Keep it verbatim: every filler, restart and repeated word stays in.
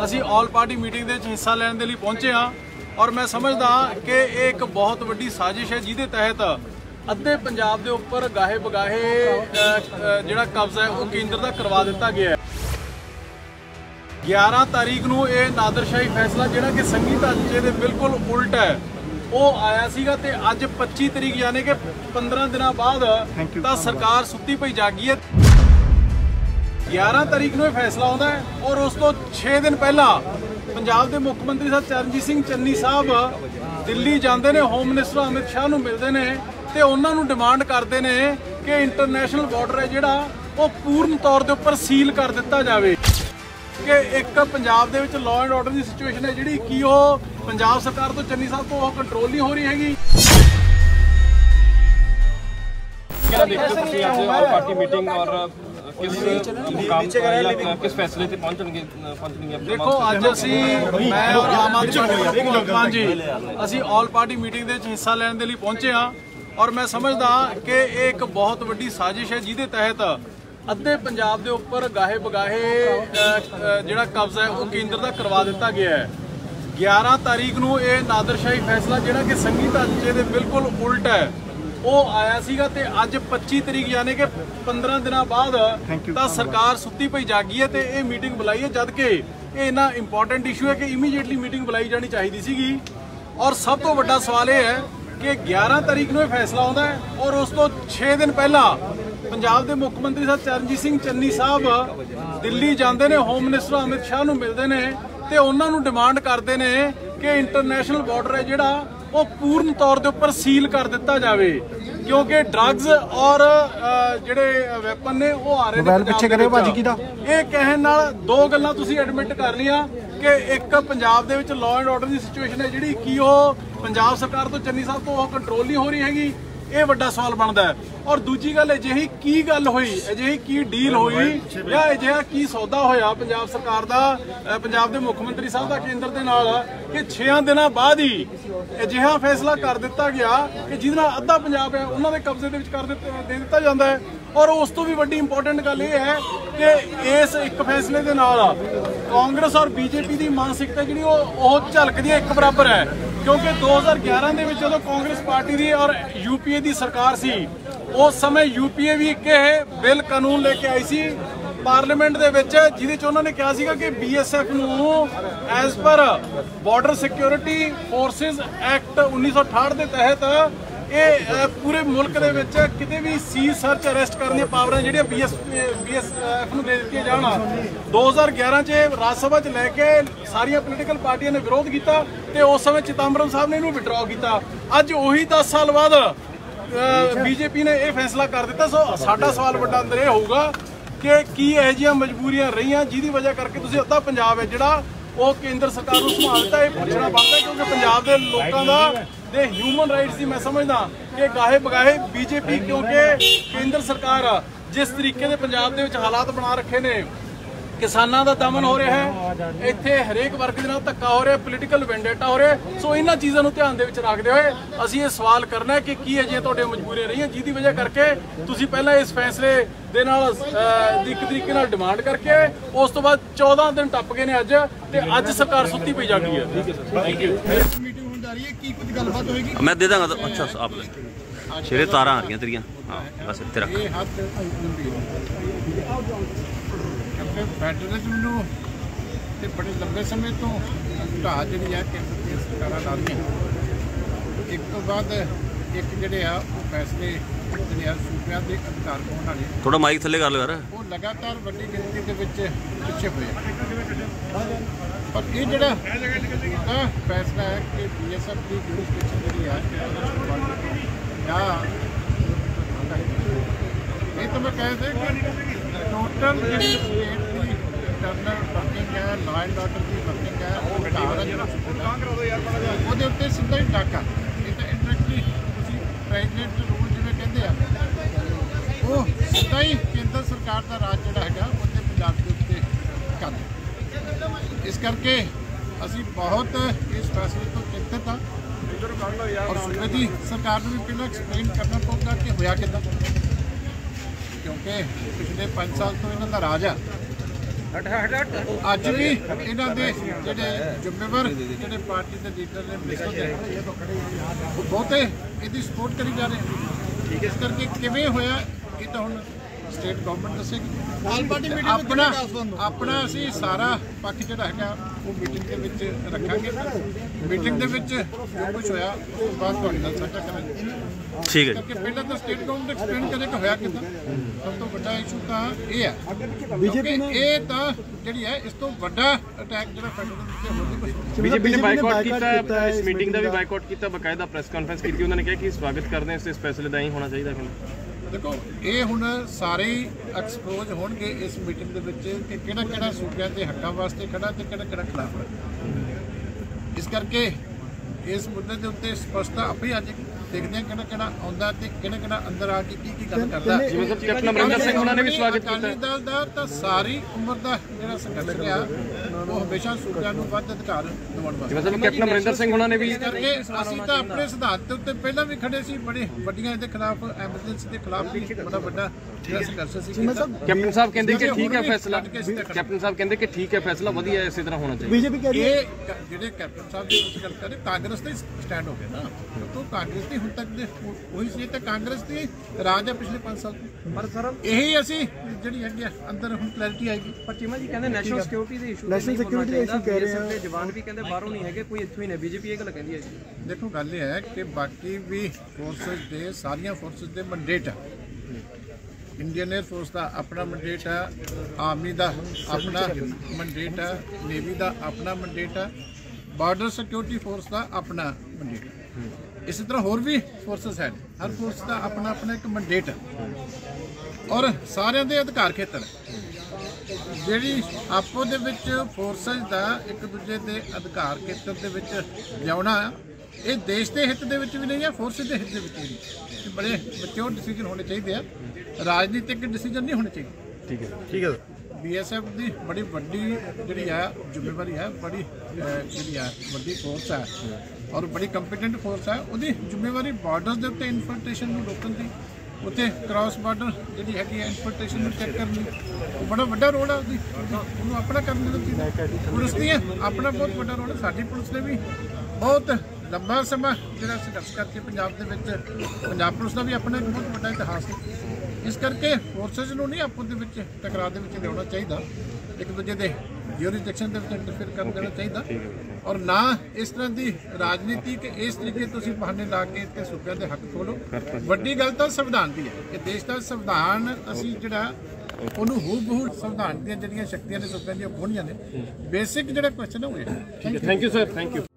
ਅਸੀਂ ਆਲ party meeting ਦੇ ਵਿੱਚ ਹਿੱਸਾ ਲੈਣ ਦੇ ਲਈ ਪਹੁੰਚੇ ਹਾਂ ਔਰ ਮੈਂ ਸਮਝਦਾ ਕਿ ਇਹ ਇੱਕ ਬਹੁਤ ਵੱਡੀ ਸਾਜ਼ਿਸ਼ ਹੈ ਜਿਹਦੇ ਤਹਿਤ ਅੱਧੇ ਪੰਜਾਬ ਦੇ ਉੱਪਰ ਗਾਹੇ ਬਗਾਹੇ ਜਿਹੜਾ ਕਬਜ਼ਾ ਹੈ ਉਹ ਕੇਂਦਰ ਦਾ ਕਰਵਾ ਦਿੱਤਾ ਗਿਆ ਹੈ। ਗਿਆਰਾਂ ਤਾਰੀਖ ਨੂੰ ਇਹ ਨਾਦਰਸ਼ਾਹੀ ਫੈਸਲਾ ਜਿਹੜਾ ਕਿ ਸੰਘੀ ਢਾਂਚੇ ਦੇ ਬਿਲਕੁਲ ਉਲਟ ਹੈ ਉਹ ਆਇਆ ਸੀਗਾ ਤੇ ਅੱਜ ਪੱਚੀ ਤਰੀਕ ਯਾਨੀ ਕਿ ਪੰਦਰਾਂ ਦਿਨਾਂ ਬਾਅਦ ਤਾਂ ਸਰਕਾਰ ਸੁੱਤੀ ਪਈ ਜਾਗੀ ਹੈ। ਗਿਆਰਾਂ ਤਾਰੀਖ ਨੂੰ ਇਹ ਫੈਸਲਾ ਆਉਂਦਾ ਹੈ ਔਰ ਉਸ ਤੋਂ ਛੇ ਦਿਨ ਪਹਿਲਾਂ ਪੰਜਾਬ ਦੇ ਮੁੱਖ ਮੰਤਰੀ ਸਾਹਿਬ ਚਰਨਜੀਤ ਸਿੰਘ ਚੰਨੀ ਸਾਹਿਬ ਦਿੱਲੀ ਜਾਂਦੇ ਨੇ, ਹੋਮ ਮਿਨਿਸਟਰ ਅਮਿਤ ਸ਼ਾਹ ਨੂੰ ਮਿਲਦੇ ਨੇ ਤੇ ਉਹਨਾਂ ਨੂੰ ਡਿਮਾਂਡ ਕਰਦੇ ਨੇ ਕਿ ਇੰਟਰਨੈਸ਼ਨਲ ਬਾਰਡਰ ਹੈ ਜਿਹੜਾ ਉਹ ਪੂਰਨ ਤੌਰ ਦੇ ਉੱਪਰ ਸੀਲ ਕਰ ਦਿੱਤਾ ਜਾਵੇ ਕਿ ਇੱਕ ਪੰਜਾਬ ਦੇ ਵਿੱਚ ਲਾਅ ਐਂਡ ਆਰਡਰ ਦੀ ਸਿਚੁਏਸ਼ਨ ਹੈ ਜਿਹੜੀ ਕੀ ਉਹ ਪੰਜਾਬ ਸਰਕਾਰ ਤੋਂ ਚੰਨੀ ਸਾਹਿਬ ਤੋਂ ਉਹ ਕੰਟਰੋਲ ਨਹੀਂ ਹੋ ਰਹੀ ਹੈਗੀ। क्या देखते हो ਤੁਸੀਂ ਅੱਜ ਆਲ ਪਾਰਟੀ ਮੀਟਿੰਗ ਔਰ ਕਿਸ ਮੁਕਾਮ ਤੇ ਕਿਸ ਫੈਸਲੇ ਤੇ ਪਹੁੰਚਣਗੇ ਪਹੁੰਚਣਗੇ? ਦੇਖੋ ਅੱਜ ਅਸੀਂ ਮੈਂ ਔਰ ਆਮ ਆਦਮੀ ਪਾਰਟੀ ਅਸੀਂ ਆਲ ਪਾਰਟੀ ਮੀਟਿੰਗ ਦੇ ਵਿੱਚ ਹਿੱਸਾ ਲੈਣ ਦੇ ਲਈ ਪਹੁੰਚੇ ਹਾਂ ਔਰ ਮੈਂ ਸਮਝਦਾ ਕਿ ਇਹ ਇੱਕ ਬਹੁਤ ਵੱਡੀ ਸਾਜ਼ਿਸ਼ ਹੈ ਜਿਹਦੇ ਤਹਿਤ ਅੱਧੇ ਪੰਜਾਬ ਦੇ ਉੱਪਰ ਗਾਹੇ ਬਗਾਹੇ ਜਿਹੜਾ ਕਬਜ਼ਾ ਹੈ ਉਹ ਕੇਂਦਰ ਦਾ ਕਰਵਾ ਦਿੱਤਾ ਗਿਆ ਹੈ। ਗਿਆਰਾਂ ਤਾਰੀਖ ਨੂੰ ਇਹ ਨਾਦਰਸ਼ਾਹੀ ਫੈਸਲਾ ਜਿਹੜਾ ਕਿ ਸੰਘੀ ਢਾਂਚੇ ਦੇ ਬਿਲਕੁਲ ਉਲਟ ਹੈ ਉਹ ਆਇਆ ਸੀਗਾ ਤੇ ਅੱਜ ਪੱਚੀ ਤਰੀਕ ਯਾਨੀ ਕਿ ਪੰਦਰਾਂ ਦਿਨਾਂ ਬਾਅਦ ਤਾਂ ਸਰਕਾਰ ਸੁੱਤੀ ਪਈ ਜਾਗੀ ਹੈ ਤੇ ਇਹ ਮੀਟਿੰਗ ਬੁਲਾਈ ਹੈ ਜਦ ਕਿ ਇਹ ਇੰਨਾ ਇੰਪੋਰਟੈਂਟ ਇਸ਼ੂ ਹੈ ਕਿ ਇਮੀਡੀਏਟਲੀ ਮੀਟਿੰਗ ਬੁਲਾਈ ਜਾਣੀ ਚਾਹੀਦੀ ਸੀਗੀ। ਔਰ ਸਭ ਤੋਂ ਵੱਡਾ ਸਵਾਲ ਇਹ ਹੈ ਕਿ ਗਿਆਰਾਂ ਤਾਰੀਖ ਨੂੰ ਇਹ ਫੈਸਲਾ ਆਉਂਦਾ ਹੈ ਔਰ ਉਸ ਤੋਂ ਛੇ ਦਿਨ ਪਹਿਲਾਂ ਪੰਜਾਬ ਦੇ ਮੁੱਖ ਮੰਤਰੀ ਸਾਹਿਬ ਚਰਨਜੀਤ ਸਿੰਘ ਚੰਨੀ ਸਾਹਿਬ ਦਿੱਲੀ ਜਾਂਦੇ ਨੇ, ਹੋਮ ਮਿਨਿਸਟਰ ਅਮਿਤ ਸ਼ਾਹ ਨੂੰ ਮਿਲਦੇ ਨੇ ਤੇ ਉਹਨਾਂ ਨੂੰ ਡਿਮਾਂਡ ਕਰਦੇ ਨੇ ਕਿ ਇੰਟਰਨੈਸ਼ਨਲ ਬਾਰਡਰ ਹੈ ਜਿਹੜਾ ਉਹ ਪੂਰਨ ਤੌਰ ਦੇ ਉੱਪਰ ਸੀਲ ਕਰ ਦਿੱਤਾ ਜਾਵੇ ਕਿਉਂਕਿ ਡਰੱਗਸ ਔਰ ਜਿਹੜੇ ਵੈਪਨ ਨੇ ਉਹ ਆ ਰਹੇ ਨੇ ਪਿੱਛੇ ਕਰਿਓ ਭਾਜੀ ਕੀ ਦਾ ਇਹ ਕਹਿਣ ਨਾਲ ਦੋ ਗੱਲਾਂ ਤੁਸੀਂ ਐਡਮਿਟ ਕਰ ਲਈਆਂ ਕਿ ਇੱਕ ਪੰਜਾਬ ਦੇ ਵਿੱਚ ਲਾਅ ਐਂਡ ਆਰਡਰ ਦੀ ਸਿਚੁਏਸ਼ਨ ਹੈ ਜਿਹੜੀ ਕੀ ਉਹ ਪੰਜਾਬ ਸਰਕਾਰ ਤੋਂ ਚੰਨੀ ਸਾਹਿਬ ਤੋਂ ਉਹ ਕੰਟਰੋਲ ਨਹੀਂ ਹੋ ਰਹੀ ਹੈਗੀ। ਇਹ ਵੱਡਾ ਸਵਾਲ ਬਣਦਾ ਹੈ ਔਰ ਦੂਜੀ ਗੱਲ ਅਜਿਹੀ ਕੀ ਗੱਲ ਹੋਈ, ਅਜਿਹੀ ਕੀ ਡੀਲ ਹੋਈ ਜਾਂ ਅਜਿਹਾ ਕੀ ਸੌਦਾ ਹੋਇਆ ਪੰਜਾਬ ਸਰਕਾਰ ਦਾ ਪੰਜਾਬ ਦੇ ਮੁੱਖ ਮੰਤਰੀ ਸਾਹਿਬ ਦਾ ਕੇਂਦਰ ਦੇ ਨਾਲ ਕਿ ਛੇ ਦਿਨਾਂ ਬਾਅਦ ਹੀ ਅਜਿਹਾ ਫੈਸਲਾ ਕਰ ਦਿੱਤਾ ਗਿਆ ਕਿ ਜਿਹਦੇ ਨਾਲ ਅੱਧਾ ਪੰਜਾਬ ਹੈ ਉਹਨਾਂ ਦੇ ਕਬਜ਼ੇ ਦੇ ਵਿੱਚ ਕਰ ਦਿੱਤਾ ਦੇ ਦਿੱਤਾ ਜਾਂਦਾ ਹੈ। ਔਰ ਉਸ ਤੋਂ ਵੀ ਵੱਡੀ ਇੰਪੋਰਟੈਂਟ ਗੱਲ ਇਹ ਹੈ ਕਿ ਇਸ ਇੱਕ ਫੈਸਲੇ ਦੇ ਨਾਲ ਕਾਂਗਰਸ ਔਰ ਬੀਜੇਪੀ ਦੀ ਮਾਨਸਿਕਤਾ ਜਿਹੜੀ ਉਹ ਉਹ ਝਲਕਦੀ ਹੈ ਇੱਕ ਬਰਾਬਰ ਹੈ ਕਿਉਂਕਿ ਦੋ ਹਜ਼ਾਰ ਗਿਆਰਾਂ ਦੇ ਵਿੱਚ ਜਦੋਂ ਕਾਂਗਰਸ ਪਾਰਟੀ ਦੀ ਔਰ ਯੂਪੀਏ ਦੀ ਸਰਕਾਰ ਸੀ ਉਸ ਸਮੇਂ ਯੂਪੀਏ ਵੀ ਇੱਕ ਇਹ ਬਿੱਲ ਕਾਨੂੰਨ ਲੈ ਕੇ ਆਈ ਸੀ ਪਾਰਲੀਮੈਂਟ ਦੇ ਵਿੱਚ ਜਿਹਦੇ ਚ ਉਹਨਾਂ ਨੇ ਕਿਹਾ ਸੀਗਾ ਕਿ ਬੀਐਸਐਫ ਨੂੰ as per border security forces act ਉੱਨੀ ਸੌ ਅਠਾਹਠ ਦੇ ਤਹਿਤ ਇਹ ਪੂਰੇ ਮੁਲਕ ਦੇ ਵਿੱਚ ਕਿਤੇ ਵੀ ਸੀ ਸਰਚ ਅਰੈਸਟ ਕਰਨ ਦੀਆਂ ਪਾਵਰਾਂ ਜਿਹੜੀਆਂ ਬੀਐਸ ਬੀਐਸਐਫ ਨੂੰ ਦੇ ਦਿੱਤੀਆਂ ਜਾਣ। ਦੋ ਹਜ਼ਾਰ ਗਿਆਰਾਂ ਚ ਰਾਜ ਸਭਾ ਚ ਲੈ ਕੇ ਸਾਰੀਆਂ ਪੋਲੀਟੀਕਲ ਪਾਰਟੀਆਂ ਨੇ ਵਿਰੋਧ ਕੀਤਾ ਤੇ ਉਸ ਸਮੇਂ ਚਿਦੰਬਰਮ ਸਾਹਿਬ ਨੇ ਇਹਨੂੰ ਵਿਡਰਾਅ ਕੀਤਾ। ਅੱਜ ਉਹੀ ਦਸ ਸਾਲ ਬਾਅਦ ਬੀਜੇਪੀ ਨੇ ਇਹ ਫੈਸਲਾ ਕਰ ਦਿੱਤਾ। ਸੋ ਸਾਡਾ ਸਵਾਲ ਵੱਡਾ ਅੰਦਰ ਇਹ ਹੋਊਗਾ ਕਿ ਕੀ ਇਹੋ ਜਿਹੀਆਂ ਮਜਬੂਰੀਆਂ ਰਹੀਆਂ ਜਿਹਦੀ ਵਜ੍ਹਾ ਕਰਕੇ ਤੁਸੀਂ ਅੱਧਾ ਪੰਜਾਬ ਹੈ ਜਿਹੜਾ ਉਹ ਕੇਂਦਰ ਸਰਕਾਰ ਨੂੰ ਸੰਭਾਲ ਦਿੱਤਾ। ਇਹ ਪੁੱਛਣਾ ਬਣਦਾ ਕਿਉਂਕਿ ਪੰਜਾਬ ਦੇ ਲੋਕਾਂ ਦਾ ਦੇ ਹਿਊਮਨ ਰਾਈਟਸ ਦੀ ਮੈਂ ਸਮਝਦਾ ਕਿ ਗਾਹੇ ਬਗਾਹੇ ਬੀਜੇਪੀ ਕਿਉਂਕਿ ਕੇਂਦਰ ਸਰਕਾਰ ਜਿਸ ਤਰੀਕੇ ਦੇ ਪੰਜਾਬ ਦੇ ਵਿੱਚ ਹਾਲਾਤ ਬਣਾ ਰੱਖੇ ਨੇ, ਕਿਸਾਨਾਂ ਦਾ ਦਮਨ ਹੋ ਰਿਹਾ ਹੈ, ਇੱਥੇ ਹਰੇਕ ਵਰਗ ਦੇ ਨਾਲ ਧੱਕਾ ਹੋ ਰਿਹਾ, ਪੋਲੀਟੀਕਲ ਵੈਂਡੇਟਾ ਹੋ ਰਿਹਾ। ਸੋ ਇਹਨਾਂ ਚੀਜ਼ਾਂ ਨੂੰ ਧਿਆਨ ਦੇ ਵਿੱਚ ਰੱਖਦੇ ਹੋਏ ਅਸੀਂ ਇਹ ਸਵਾਲ ਕਰਨਾ ਕਿ ਕੀ ਅਜਿਹੀਆਂ ਤੁਹਾਡੀਆਂ ਮਜਬੂਰੀਆਂ ਰਹੀਆਂ ਜਿਹਦੀ ਵਜ੍ਹਾ ਕਰਕੇ ਤੁਸੀਂ ਪਹਿਲਾਂ ਇਸ ਫੈਸਲੇ ਦੇ ਨਾਲ ਇੱਕ ਤਰੀਕੇ ਨਾਲ ਡਿਮਾਂਡ ਕਰਕੇ ਉਸ ਤੋਂ ਬਾਅਦ ਚੌਦਾਂ ਦਿਨ ਟੱਪ ਗਏ ਨੇ ਅੱਜ ਤੇ ਅੱਜ ਸਰਕਾਰ ਸੁੱਤੀ ਪਈ ਜਾਗੀ ਹੈ। Thank you. मैं दे दूंगा तो अच्छा आप शेरे तारा आ रही तेरिया हाँ बस इतने रख फैडरलिज्म ਨੂੰ ਤੇ ਬੜੇ ਲੰਬੇ ਸਮੇਂ ਤੋਂ ਢਾਹ ਜਿਹੜੀ ਆ ਕੇਂਦਰ ਦੀਆਂ ਸਰਕਾਰਾਂ ਲਾ ਰਹੀਆਂ ਇੱਕ ਤੋਂ ਬਾਅਦ ਇੱਕ ਜਿਹੜੇ ਆ ਉਹ ਫੈਸਲੇ ਜਿਹੜੇ ਆ ਸੂਬਿਆਂ ਦੇ ਅਧਿਕਾਰ ਪਾਉਣ ਵਾਲੇ ਥੋੜਾ ਮਾਈਕ ਥੱਲੇ ਕਰ ਲਓ ਯਾਰ ਉਹ ਲਗਾਤਾਰ ਵੱਡੀ ਗਿਣਤੀ ਦੇ ਵਿੱਚ ਪਿੱਛੇ ਹੋਏ ਪਰ ਇਹ ਜਿਹੜਾ ਫੈਸਲਾ ਹੈ ਕਿ ਬੀਐਸਐਫ ਦੀ ਜੁਰਿਸਡਿਕਸ਼ਨ ਜਿਹੜੀ ਆ ਜਾਂ ਇਹ ਤਾਂ ਮੈਂ ਕਹਿੰਦਾ ਕਿ ਟੋਟਲ ਜਿਹੜੀ ਸਟੇਟ ਦੀ ਇੰਟਰਨਲ ਵਰਕਿੰਗ ਹੈ ਲਾਅ ਐਂਡ ਆਰਡਰ ਦੀ ਵਰਕਿੰਗ ਹੈ ਉਹ ਢਾਹ ਜਿਹੜਾ ਉਹਦੇ ਉੱਤੇ ਸਿੱਧਾ ਹੀ ਟਾਕਾ ਇਹ ਤਾਂ ਇੰਡਾਇਰੈਕਟਲੀ ਤੁਸੀਂ ਪ੍ਰੈਜ਼ੀਡੈਂਟ ਰੂਲ ਜਿਵੇਂ ਕਹਿੰਦੇ ਆ ਉਹ ਸਿੱਧਾ ਹੀ ਕੇਂਦਰ ਸਰਕਾਰ ਦਾ ਰਾਜ ਜਿਹੜਾ ਹੈਗਾ ਉਹਦੇ ਪੰਜਾਬ ਦੇ ਉੱਤੇ ਕਰ ਇਸ ਕਰਕੇ ਅਸੀਂ ਬਹੁਤ ਇਸ ਫੈਸਲੇ ਤੋਂ ਚਿੰਤਤ ਹਾਂ ਔਰ ਸੂਬੇ ਦੀ ਸਰਕਾਰ ਨੂੰ ਵੀ ਪਹਿਲਾਂ ਐਕਸਪਲੇਨ ਕਰਨਾ ਪਊਗਾ ਕਿ ਹੋਇਆ ਕਿੱਦਾਂ ਕਿਉਂਕਿ ਪਿਛਲੇ ਪੰਜ ਸਾਲ ਤੋਂ ਇਹਨਾਂ ਦਾ ਰਾਜ ਆ ਅੱਜ ਵੀ ਇਹਨਾਂ ਦੇ ਜਿਹੜੇ ਜ਼ਿੰਮੇਵਾਰ ਜਿਹੜੇ ਪਾਰਟੀ ਦੇ ਲੀਡਰ ਨੇ ਮਿਸਟਰ ਨੇ ਉਹ ਬਹੁਤੇ ਇਹਦੀ ਸਪੋਰਟ ਕਰੀ ਜਾ ਰਹੇ। ਇਸ ਕਰਕੇ ਕਿਵੇਂ ਹੋਇਆ ਇਹ ਤਾਂ ਹੁਣ ਸਟੇਟ ਗਵਰਨਮੈਂਟ ਦੱਸੇਗੀ। ਆਲ ਪਾਰਟੀ ਮੀਟਿੰਗ ਆਪਣਾ ਆਪਣਾ ਅਸੀਂ ਸਾਰਾ ਪੱਖ ਜਿਹੜਾ ਹੈਗਾ ਉਹ ਮੀਟਿੰਗ ਦੇ ਵਿੱਚ ਰੱਖਾਂਗੇ। ਮੀਟਿੰਗ ਦੇ ਵਿੱਚ ਜੋ ਕੁਝ ਹੋਇਆ ਉਸ ਤੋਂ ਬਾਅਦ ਤੁਹਾਡੇ ਨਾਲ ਸਾਂਝਾ ਕਰਾਂਗੇ। ਠੀਕ ਹੈ ਕਰਕੇ ਪਹਿਲਾਂ ਤਾਂ ਸਟੇਟ ਗਵਰਨਮੈਂਟ ਐਕਸਪਲੇਨ ਕਰੇ ਕਿ ਹੋਇਆ ਕਿੱਦਾਂ। ਸਭ ਤੋਂ ਵੱਡਾ ਇਸ਼ੂ ਤਾਂ ਇਹ ਹੈ ਬੀਜੇਪੀ ਇਹ ਤਾਂ ਜਿਹੜੀ ਹੈ ਇਸ ਤੋਂ ਵੱਡਾ ਅਟੈਕ ਜਿਹੜਾ ਫੈਡਰਲ ਉੱਤੇ ਹੋਰ ਨਹੀਂ ਕੁਝ। ਬੀਜੇਪੀ ਨੇ ਬਾਈਕਾਟ ਕੀਤਾ, ਇਸ ਮੀਟਿੰਗ ਦਾ ਵੀ ਬਾਈਕਾਟ ਕੀਤਾ, ਬਕਾਇਦਾ ਪ੍ਰੈਸ ਕਾਨਫਰੰਸ ਕੀਤੀ। ਉਹਨਾਂ ਨੇ ਕਿਹਾ ਕਿ ਸਵਾਗਤ ਕਰਦੇ ਹਾਂ ਇਸ ਫੈਸਲੇ ਦਾ, ਹੀ ਹੋਣਾ ਚਾਹੀਦਾ। ਹੁਣ ਦੇਖੋ ਇਹ ਹੁਣ ਸਾਰੇ ਹੀ ਐਕਸਪੋਜ਼ ਹੋਣਗੇ ਇਸ ਮੀਟਿੰਗ ਦੇ ਵਿੱਚ ਕਿ ਕਿਹੜਾ ਕਿਹੜਾ ਸੂਬਿਆਂ ਦੇ ਹੱਕਾਂ ਵਾਸਤੇ ਖੜਾ ਤੇ ਕਿਹੜਾ ਕਿਹੜਾ ਖਿਲਾਫ ਹੈ। ਇਸ ਕਰਕੇ ਇਸ ਮੁੱਦੇ ਦੇ ਉੱਤੇ ਸਪਸ਼ਟਤਾ ਆਪੇ ਅੱਜ ਦੇਖਦੇ ਹਾਂ ਕਿਹੜਾ ਕਿਹੜਾ ਆਉਂਦਾ ਤੇ ਕਿਹੜਾ ਕਿਹੜਾ ਅੰਦਰ ਆ ਕੇ ਕੀ ਕੀ ਗੱਲ ਕਰਦਾ। ਜਿਵੇਂ ਕੈਪਟਨ ਅਮਰਿੰਦਰ ਸਿੰਘ ਉਹਨਾਂ ਨੇ ਵੀ ਸਵਾਗਤ ਕੀਤਾ। ਅਕਾਲੀ ਦਲ ਦਾ ਤਾਂ ਸਾਰੀ ਉਮਰ ਦਾ ਜਿਹੜਾ ਸੰਘਰਸ਼ ਰਿਹਾ ਉਹ ਹਮੇਸ਼ਾ ਸੂਬਿਆਂ ਨੂੰ ਵੱਧ ਅਧਿਕਾਰ ਦਿਵਾਉਣ ਵਾਸਤੇ। ਜਿਵੇਂ ਕੈਪਟਨ ਅਮਰਿੰਦਰ ਸਿੰਘ ਉਹਨਾਂ ਨੇ ਵੀ ਕਰਕੇ ਅਸੀਂ ਤਾਂ ਆਪਣੇ ਸਿਧਾਂਤ ਦੇ ਉੱਤੇ ਪਹਿਲਾਂ ਵੀ ਖੜੇ ਸੀ। ਬੜੇ ਵੱਡੀਆਂ ਇਹਦੇ ਖਿਲਾਫ ਐਮਰਜੈਂਸੀ ਦੇ ਖਿਲਾਫ ਵੀ ਬੜਾ ਵੱਡਾ ਜਿਹੜਾ ਸੰਘਰਸ਼ ਸੀ ਕੀਤਾ। ਕੈਪਟਨ ਸਾਹਿਬ ਕਹਿੰਦੇ ਕਿ ਠੀਕ ਹੈ ਫੈਸਲਾ, ਕੈਪਟਨ ਸਾਹਿਬ ਕਹਿੰਦੇ ਕਿ ਠੀਕ ਹੈ ਫੈਸਲਾ, ਵਧੀਆ ਇਸੇ ਤਰ੍ਹਾਂ ਹੋਣਾ ਚਾਹੀਦਾ। ਬੀਜੇਪੀ ਕਹਿੰਦੀ ਇਹ ਜਿਹੜੇ ਕੈਪਟਨ ਸਾਹਿਬ ਦੀ ਤੁਸੀਂ ਗੱਲ ਕਰ ਰਹੇ ਕਾਂਗਰਸ ਦਾ ਸਟੈਂਡ ਹੋ ਗਿਆ ਨਾ, ਕਿਉਂਕਿ ਕਾਂਗਰਸ ਦੀ ਹੁਣ ਤੱਕ ਦੇ ਉਹੀ ਸੀ ਤੇ ਕਾਂਗਰਸ ਦੀ ਰਾਜ ਹੈ ਪਿਛਲੇ ਪੰਜ ਸਾਲ ਤੋਂ। ਪਰ ਸਰ ਇਹੀ ਅਸੀਂ ਜਿਹੜੀ ਹੈਗੀ ਅੰਦਰ ਹੁਣ ਕਲੈਰਿਟੀ ਆਏਗੀ। ਪਰ ਚੀਮਾ ਜੀ ਕਹਿੰਦੇ ਨੈਸ਼ਨਲ ਸਿਕਿਉਰਿਟੀ ਦੇ ਇਸ਼ੂ ਨੈਸ਼ਨਲ ਸਿਕਿਉਰਿਟੀ ਦੇ ਇਸ਼ੂ ਕਹਿ ਰਹੇ ਆ। ਜਵਾਨ ਵੀ ਕਹਿੰਦੇ ਬਾਹਰੋਂ ਨਹੀਂ ਹੈਗੇ, ਕੋਈ ਇੱਥੋਂ ਹੀ ਨੇ। ਬੀਜੇਪੀ ਇਹ ਗੱਲ ਕਹਿੰਦੀ ਹੈ ਜੀ। ਦੇਖੋ ਗੱਲ ਇਹ ਹੈ ਕਿ ਬਾਕੀ ਵੀ ਫੋਰਸਸ ਦੇ ਸਾਰੀਆਂ ਫੋਰਸਸ ਦੇ ਮੰਡੇਟ ਹੈ। ਇੰਡੀਅਨ 에ਅਰ ਫੋਰਸ ਦਾ ਆਪਣਾ ਮੰਡੇਟ ਹੈ, ਆਰਮੀ ਦਾ ਆਪਣਾ ਮੰਡੇਟ ਹੈ, ਨੇਵੀ ਦਾ ਆਪਣਾ ਮੰਡੇਟ ਹੈ, ਬਾਰਡਰ ਸਿਕਿਉਰਿਟੀ ਫੋਰਸ ਦਾ ਆਪਣਾ ਮੰਡੇਟ ਹੈ। ਇਸੇ ਤਰ੍ਹਾਂ ਹੋਰ ਵੀ ਫੋਰਸਸ ਹਨ। ਹਰ ਫੋਰਸ ਦਾ ਆਪਣਾ ਆਪਣਾ ਇੱਕ ਮੰਡੇਟ ਹੈ ਔਰ ਸਾਰਿਆਂ ਦੇ ਅਧਿਕਾਰ ਖੇਤਰ ਹੈ। ਜਿਹੜੀ ਆਪੋ ਦੇ ਵਿੱਚ ਫੋਰਸਸ ਦਾ ਇੱਕ ਦੂਜੇ ਦੇ ਅਧਿਕਾਰ ਖੇਤਰ ਦੇ ਵਿੱਚ ਲਿਆਉਣਾ ਇਹ ਦੇਸ਼ ਦੇ ਹਿੱਤ ਦੇ ਵਿੱਚ ਵੀ ਨਹੀਂ ਹੈ, ਫੋਰਸਸ ਦੇ ਹਿੱਤ ਦੇ ਵਿੱਚ ਵੀ ਨਹੀਂ। ਇਹ ਬੜੇ ਮੈਚੁਰ ਡਿਸੀਜਨ ਹੋਣੇ ਚਾਹੀਦੇ ਆ, ਰਾਜਨੀਤਿਕ ਡਿਸੀਜਨ ਨਹੀਂ ਹੋਣੇ ਚਾਹੀਦੇ। ਠੀਕ ਹੈ ਠੀਕ ਹੈ ਬੀ ਐਸ ਐਫ ਦੀ ਬੜੀ ਵੱਡੀ ਜਿਹੜੀ ਹੈ ਜ਼ਿੰਮੇਵਾਰੀ ਹੈ, ਬੜੀ ਜਿਹੜੀ ਹੈ ਵੱਡੀ ਫੋਰਸ ਹੈ ਔਰ ਬੜੀ ਕੰਪੀਟੈਂਟ ਫੋਰਸ ਹੈ। ਉਹਦੀ ਜ਼ਿੰਮੇਵਾਰੀ ਬਾਰਡਰਸ ਦੇ ਉੱਤੇ ਇਨਫਿਲਟ੍ਰੇਸ਼ਨ ਨੂੰ ਰੋਕਣ ਦੀ, ਉੱਥੇ ਕ੍ਰਾਸ ਬਾਰਡਰ ਜਿਹੜੀ ਹੈਗੀ ਹੈ ਇਨਫਿਲਟ੍ਰੇਸ਼ਨ ਨੂੰ ਚੈੱਕ ਕਰਨ ਦੀ ਉਹ ਬੜਾ ਵੱਡਾ ਰੋਲ ਹੈ ਉਹਦੀ, ਉਹਨੂੰ ਆਪਣਾ ਕਰਨ ਦੀ ਚਾਹੀਦਾ। ਪੁਲਿਸ ਦੀ ਆਪਣਾ ਬਹੁਤ ਵੱਡਾ ਰੋਲ ਹੈ। ਸਾਡੀ ਪੁਲਿਸ ਨੇ ਵੀ ਬਹੁਤ ਲੰਬਾ ਸਮਾਂ ਜਿਹੜਾ ਸੰਘਰਸ਼ ਕਰਕੇ ਪੰਜਾਬ ਦੇ ਵਿੱਚ, ਪੰਜਾਬ ਪੁਲਿਸ ਦਾ ਵੀ ਆਪਣਾ ਇੱਕ ਬਹੁਤ ਵੱਡਾ ਇਤਿਹਾਸ ਹੈ। ਇਸ ਕਰਕੇ ਫੋਰਸਸ ਨੂੰ ਨਹੀਂ ਆਪੋ ਦੇ ਵਿੱਚ ਟਕਰਾਅ ਦੇ ਵਿੱਚ ਲਿਆਉਣਾ ਚਾਹੀਦਾ, ਇੱਕ ਦੂਜੇ ਦੇ ਜਿਊਰਿਸਡਿਕਸ਼ਨ ਦੇ ਵਿੱਚ ਇੰਟਰਫੇਅਰ ਕਰ ਦੇਣਾ ਚਾਹੀਦਾ ਔਰ ਨਾ ਇਸ ਤਰ੍ਹਾਂ ਦੀ ਰਾਜਨੀਤੀ ਕਿ ਇਸ ਤਰੀਕੇ ਤੁਸੀਂ ਬਹਾਨੇ ਲਾ ਕੇ ਤੇ ਸੂਬਿਆਂ ਦੇ ਹੱਕ ਖੋਲੋ। ਵੱਡੀ ਗੱਲ ਤਾਂ ਸੰਵਿਧਾਨ ਦੀ ਹੈ ਕਿ ਦੇਸ਼ ਦਾ ਸੰਵਿਧਾਨ ਅਸੀਂ ਜਿਹੜਾ ਉਹਨੂੰ ਹੂਬਹੂ ਸੰਵਿਧਾਨ ਦੀਆਂ ਜਿਹੜੀਆਂ ਸ਼ਕਤੀਆਂ ਨੇ ਸੂਬਿਆਂ ਦੀਆਂ ਖੋਹਣੀਆਂ ਨੇ। ਬੇਸਿਕ ਜਿਹੜਾ ਕੁਐਸਚਨ ਹੈ ਉਹ ਇਹ ਹੈ। Thank you sir, thank you.